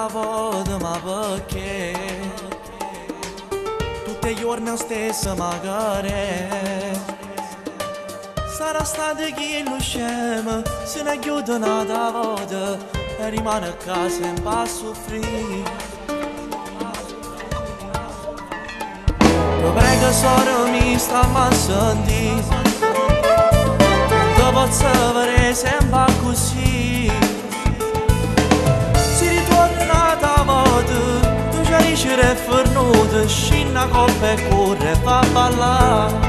giornata vado ma perché tutti i giorni la stessa magari sarà stato chi lo scema se ne chiude una volta e rimane a casa in a soffrire. Ti prego solo mi sta a sentire, non posso avere sempre così. Si ritorna un'altra volta, tu ci riesci a fornuto, scina coppa e corre e fa ballare.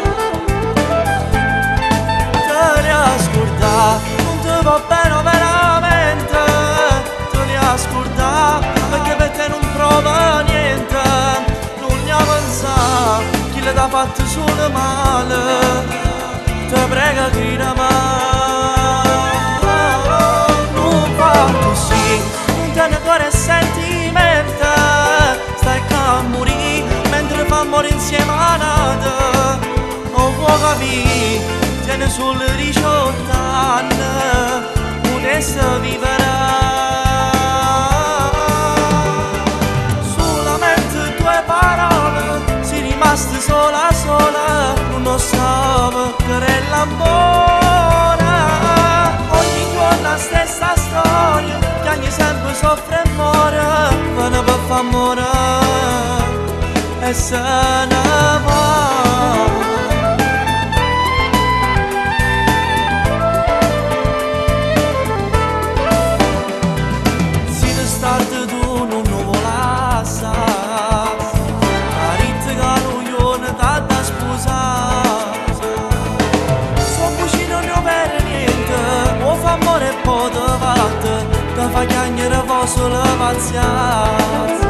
Te li ha scordati, non ti va bene veramente, te li ha scordati perché per te non prova niente. Non ne avanza, chi le ha fatto solo male, te prega grida mai, non fa così, non te ne cuore sentimento, stai a morire mentre fa morire insieme a nata, non può capire, tiene solo 18 anni, potesse vivere. Solamente due parole, si rimasti sola sola, non lo so che è l'amore. Ogni giorno la stessa storia, che ogni sempre soffre e muore, viene per far morire e se ne va. Fa chiagnere solo mazziata,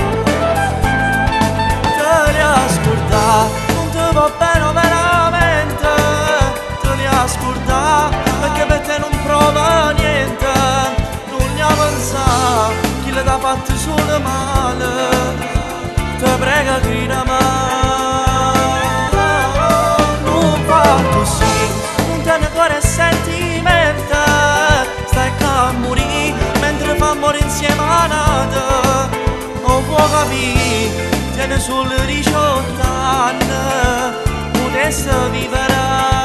te li ha scordati, non ti va bene veramente, te li ha scordati perché per te non prova niente. Non ne avanza, chi le ha fatto solo male, te prega grida mai, non fa così, non te ne cuore sentimento, stai a morire mentre fa morire insieme a nata, non può capire, tiene solo 18 anni, potesse vivere.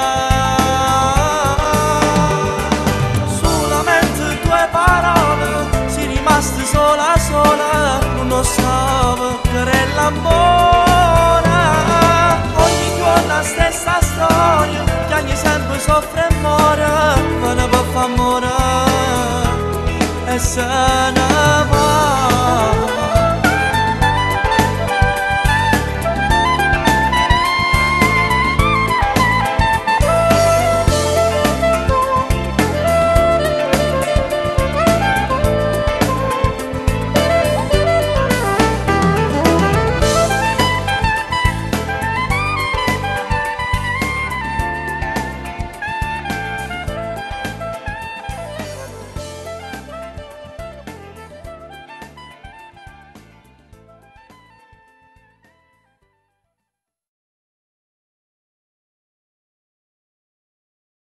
Solamente due parole, si rimasti sola sola, non lo so che è l'amore. Ogni giorno la stessa storia, che ogni sempre soffre e muore, viene per far morire e se